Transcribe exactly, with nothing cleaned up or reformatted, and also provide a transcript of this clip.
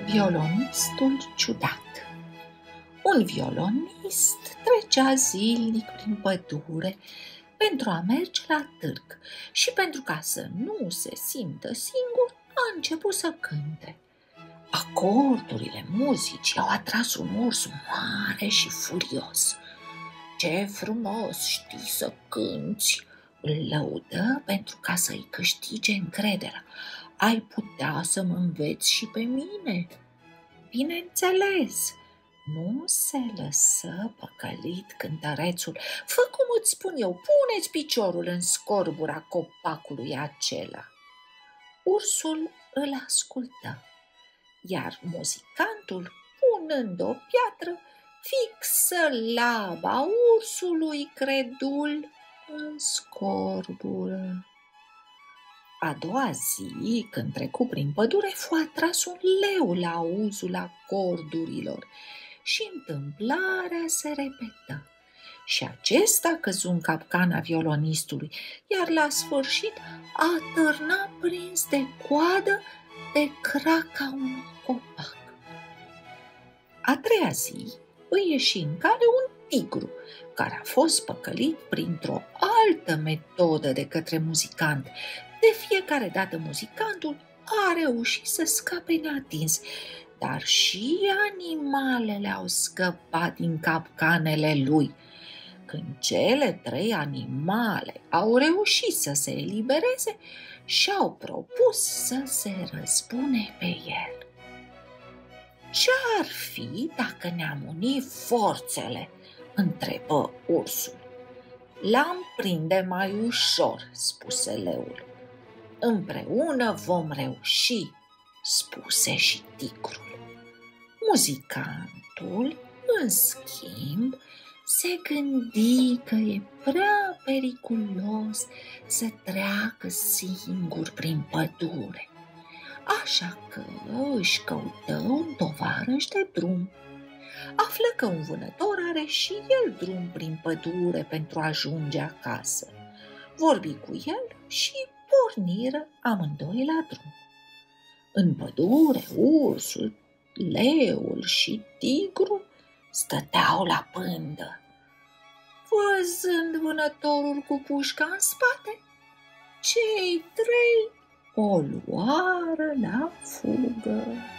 Violonistul ciudat. Un violonist trecea zilnic prin pădure pentru a merge la târg și pentru ca să nu se simtă singur, a început să cânte. Acordurile muzicii au atras un urs mare și furios. "Ce frumos știi să cânți!" îl lăudă pentru ca să-i câștige încrederea. "Ai putea să mă înveți și pe mine?" "Bineînțeles!" Nu se lăsă păcălit cântărețul. "Fă cum îți spun eu, pune-ți piciorul în scorbura copacului acela." Ursul îl ascultă, iar muzicantul, punând o piatră, fixă laba ursului credul în scorbură. A doua zi, când trecu prin pădure, fu atras un leu la auzul acordurilor și întâmplarea se repetă. Și acesta căzu în capcana violonistului, iar la sfârșit atârna prins de coadă de craca unui copac. A treia zi îi ieși în cale un tigru, care a fost păcălit printr-o altă metodă de către muzicant. De fiecare dată muzicantul a reușit să scape neatins, dar și animalele au scăpat din capcanele lui. Când cele trei animale au reușit să se elibereze, și-au propus să se răzbune pe el. "Ce-ar fi dacă ne-am unit forțele?" întrebă ursul. "L-am prinde mai ușor," spuse leul. "Împreună vom reuși," spuse și tigrul. Muzicantul, în schimb, se gândi că e prea periculos să treacă singur prin pădure, așa că își căută un tovarăș de drum. Află că un vânător are și el drum prin pădure pentru a ajunge acasă. Vorbi cu el și porniră amândoi la drum. În pădure, ursul, leul și tigrul stăteau la pândă. Văzând vânătorul cu pușca în spate, cei trei o luară la fugă.